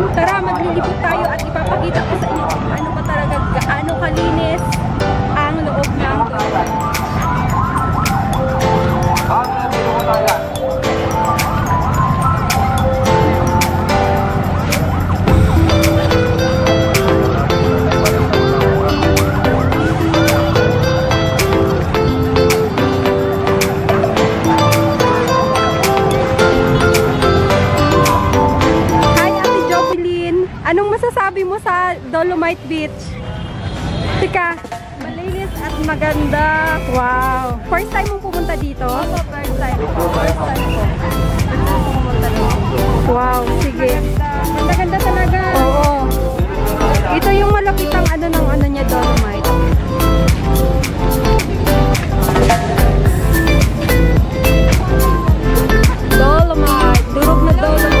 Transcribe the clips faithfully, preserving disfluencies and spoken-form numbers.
Tara, maglilibot tayo at ipapakita ko sa inyo kung ano ba talaga, gaano kalinis ang loob ng Dolomite. Anong masasabi mo sa Dolomite Beach? Tika, malinis at maganda. Wow! First time mo pumunta dito? Opo, first time po. First time po. First time po pumunta dito. Wow, sige. Maganda talaga. Oo. Ito yung malapitang ano ng ano niya, Dolomite. Dolomite. Durog na Dolomite.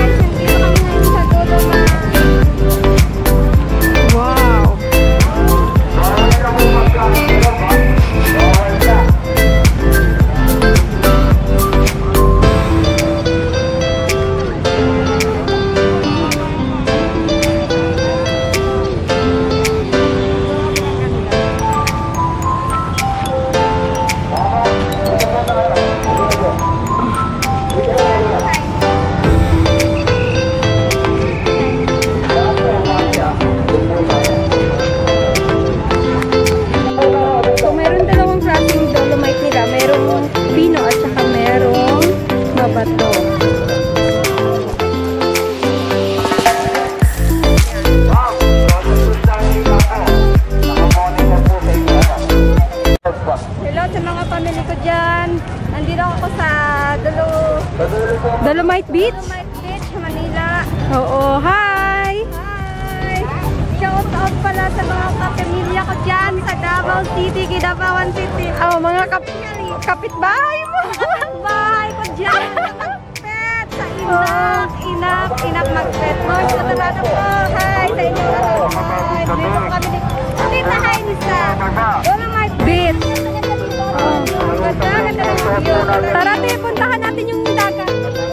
Dolomite Beach? Dolomite Beach, Manila. Oo, hi! Hi! Shout out pala sa mga kapamilya ko dyan sa Davao City, Kidapawan City. Oh, mga kap kapitbahay mo! Kapitbahay ko dyan! Magpet! Sa inak! Inak! Inak magpet! Mga sa talaga po! Hi! Sa inyo talaga! Hi! Dito po kami dito. Dito, hi, Nisa! Dolomite Beach! Oh, ganda! Ganda ng view! Tara, te, puntahan natin yung dagat!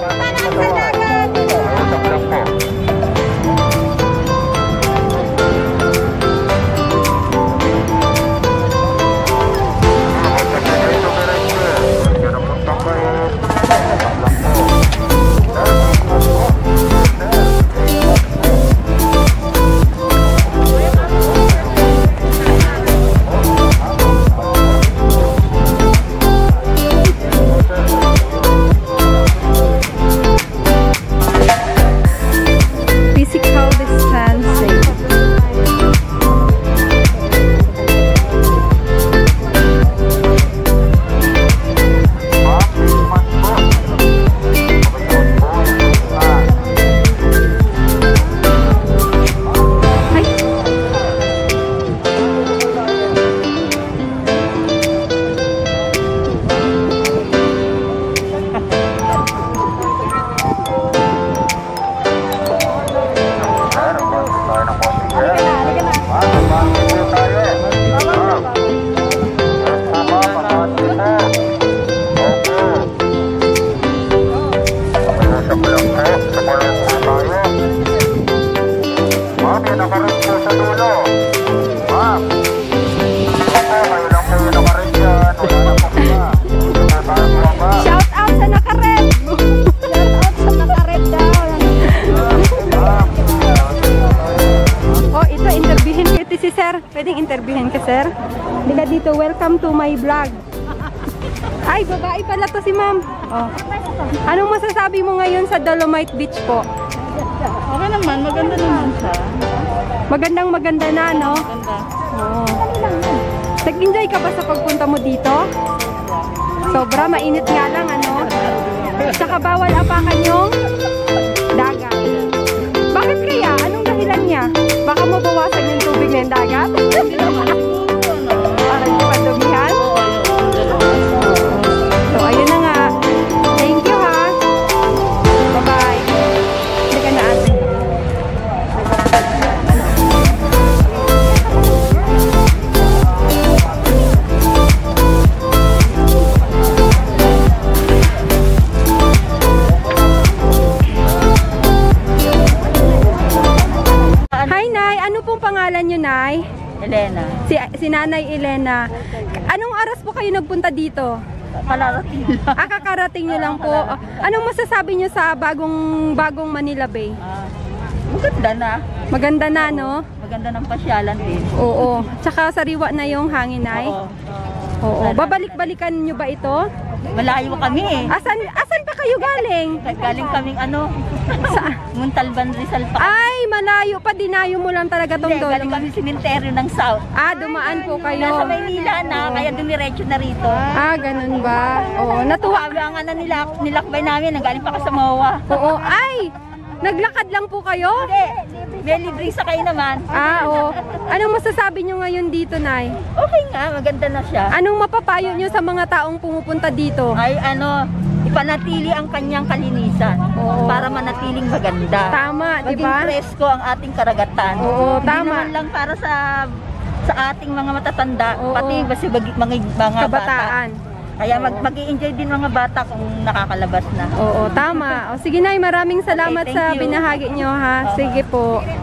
Pwedeng interviewin ka, sir? Dila dito, welcome to my vlog. Ay, babae pala to si ma'am. Oh. Anong masasabi mo ngayon sa Dolomite Beach po? Okay naman, maganda naman siya. Magandang maganda na, no? Maganda. Oh. Nag-enjoy ka ba sa pagpunta mo dito? Sobra, mainit nga lang, ano? Tsaka bawal apakan yung dagat. Bakit kaya? Anong dahilan niya? Baka mabawasan yung tubig ng dagat? Para hindi padumihan? So, ayun na nga. Thank you, ha? Bye-bye. Hindi ka na ate. pong pangalan nyo, Nay? Elena. Si, si Nanay Elena. Anong oras po kayo nagpunta dito? Palarating lang. Ah, kakarating nyo lang po. Anong masasabi nyo sa bagong bagong Manila Bay? Ah, maganda na. Maganda na, no? Maganda ng pasyalan din. Oo. Tsaka sariwa na yung hangin, Nay? Oo. Oo. Babalik-balikan nyo ba ito? Malayo kami eh. Asan, asan pa kayo galing? Galing kaming ano, Sa, Muntalban Rizal pa. ay, malayo pa. Dinayo mo lang talaga tong Hindi, galing Dolomite. kami simenteryo ng South. Ah, dumaan po Nasa kayo. Maynila na, kaya dumiretso na rito. Ah, ganun ba? Oo, natuwa. Tuwa ang ano nila, nilakbay namin, nanggaling pa ka sa Mawa. Oo, ay! Naglakad lang po kayo? Hindi, may libre sa kayo naman. Ah, oo. Anong masasabi nyo ngayon dito, Nay? Okay nga, maganda na siya. Anong mapapayo nyo sa mga taong pumupunta dito? Ay ano, ipanatili ang kanyang kalinisan Oo. para manatiling maganda. Tama, di Maging ba? presko ang ating karagatan. Oo, Hindi tama. naman lang para sa sa ating mga matatanda, Oo. pati basi bagi- mga, mga bata. Kabataan. Kaya mag, mag-i-enjoy din mga bata kung nakakalabas na. Oo, tama. O, sige, Nay, maraming salamat Okay, sa thank you. binahagi nyo, ha? Sige po.